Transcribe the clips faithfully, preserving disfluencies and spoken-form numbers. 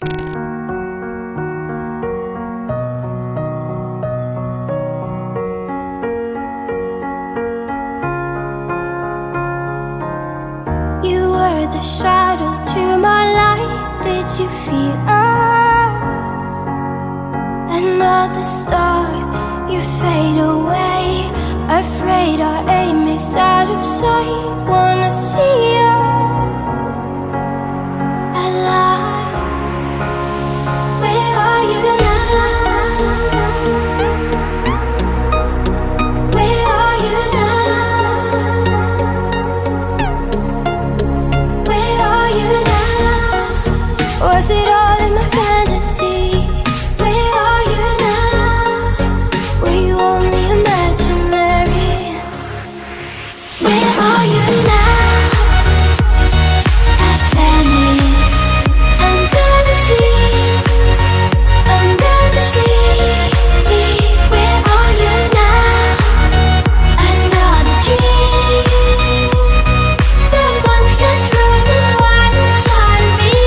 The shadow to my light, did you feel us? Another star, you fade away. Afraid our aim is out of sight. Wanna see us alive. Where are you now? Where are you now? Was it all in my fantasy? Where are you now? Were you only imaginary? Where are you now? Venice, under the sea, under the sea. Where are you now? Another dream. The monsters running wild inside of me.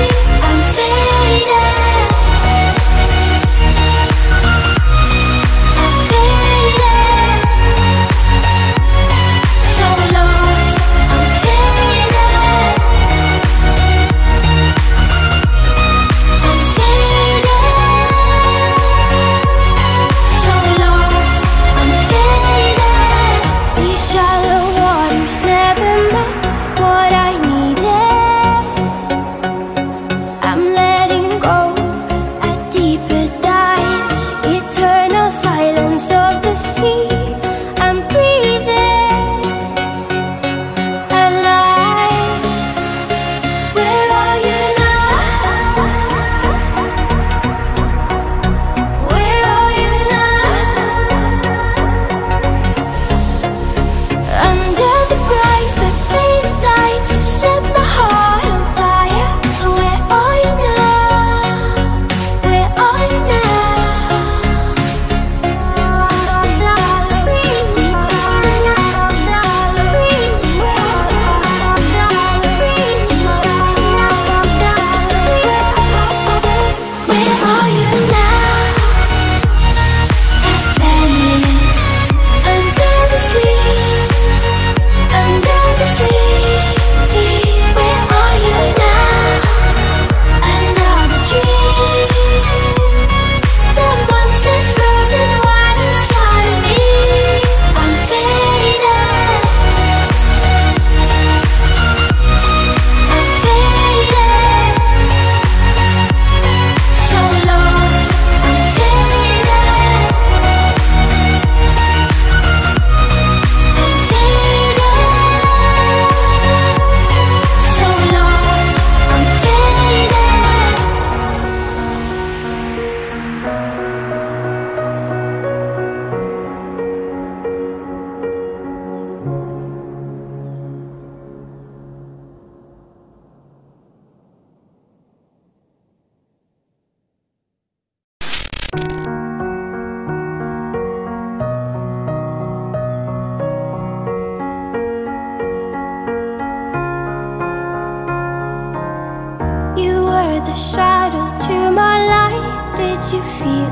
The shadow to my light, did you feel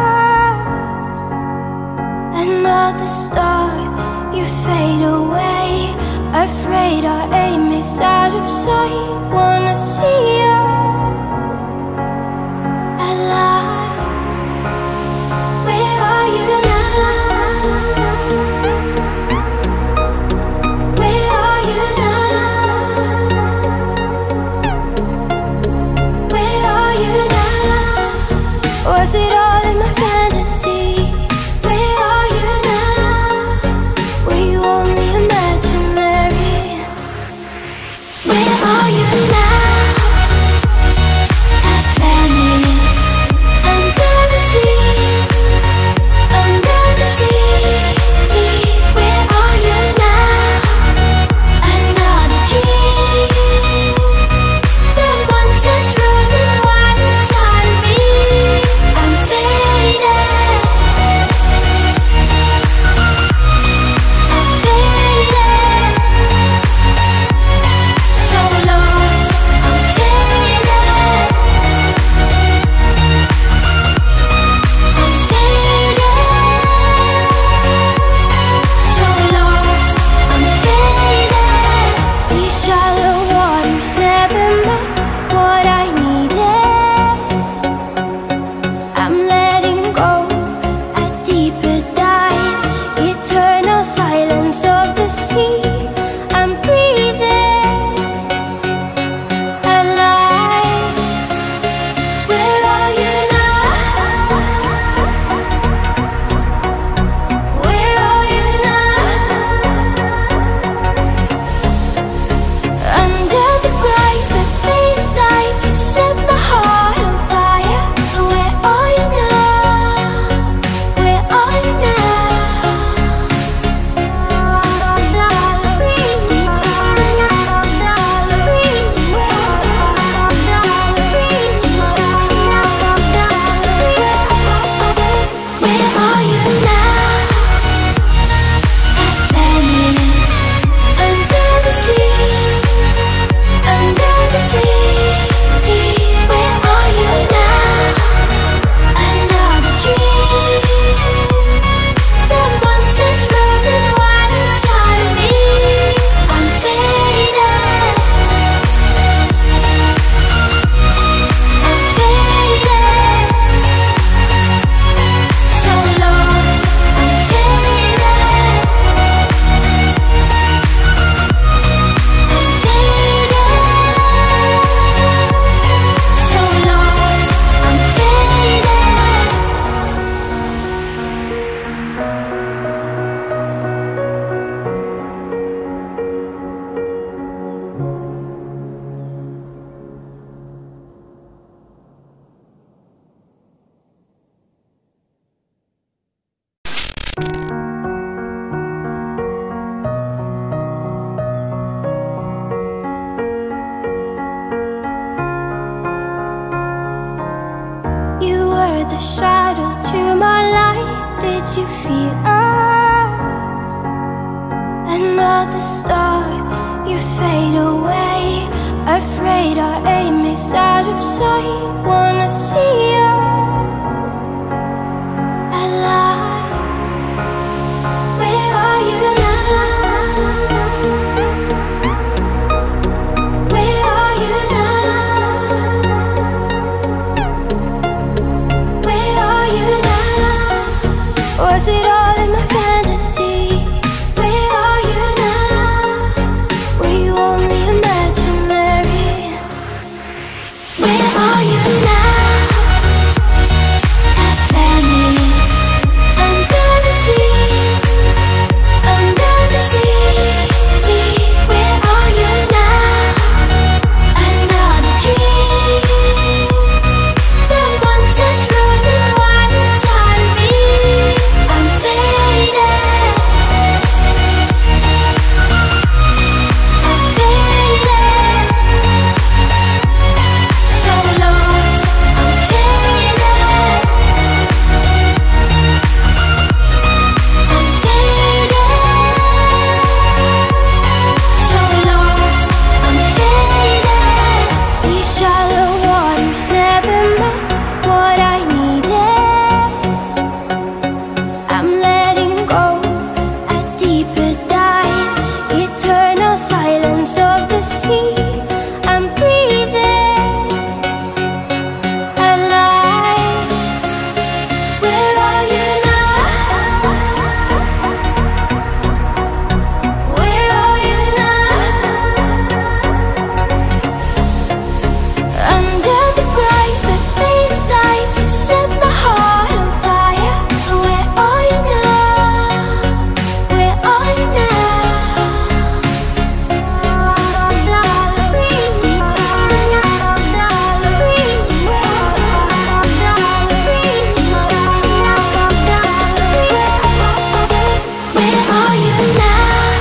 us? Another star, you fade away. Afraid our aim is out of sight. Wanna see us alive. Where are you now? Where are you now? Where are you now? Was it all in my fantasy? Where are you now? Were you only imaginary? Where are you now? The shadow to my light, did you feel us? Another star, you fade away. Afraid our aim is out of sight. Wanna see us alive. Where are you now? Where are you now? Was it all in my fantasy? Where are you now? Were you only imaginary? Where are you now? Flamingice, under the sea, under the sea. Where are you now? Another dream. The monsters running wild inside of me. I'm faded. I'm faded. So lost. I'm faded. I'm faded. So lost. I'm faded. These shallow waters never met what I needed. I'm letting go, a deeper dive, eternal silence of the sea. I'm breathing alive. Where are you now? Where are you now? Under the bright but faded lights, you set my heart on fire. Where are you now? Where are you now? Where are you now?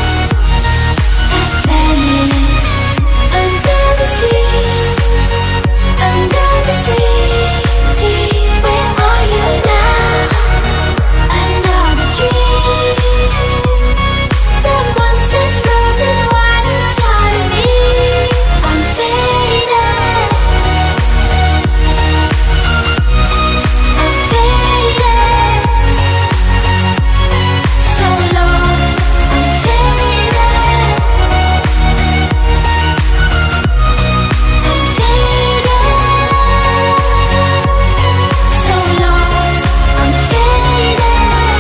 Flamingice, under the sea, under the sea. Where are you now? Another dream. The monsters running wild inside of me. I'm faded. I'm faded. So lost. I'm faded. I'm faded. So lost. I'm faded.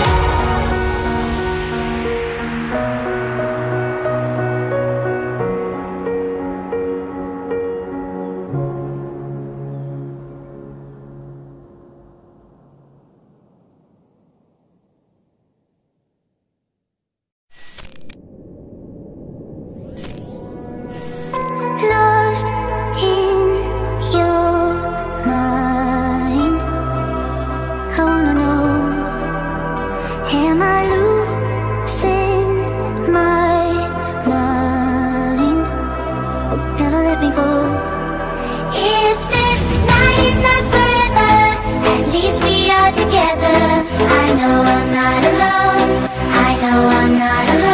Lost in your mind. I wanna know, am I losing my mind? Never let me go. If this night is not forever, at least we are together. I know I'm not alone. I know I'm not alone.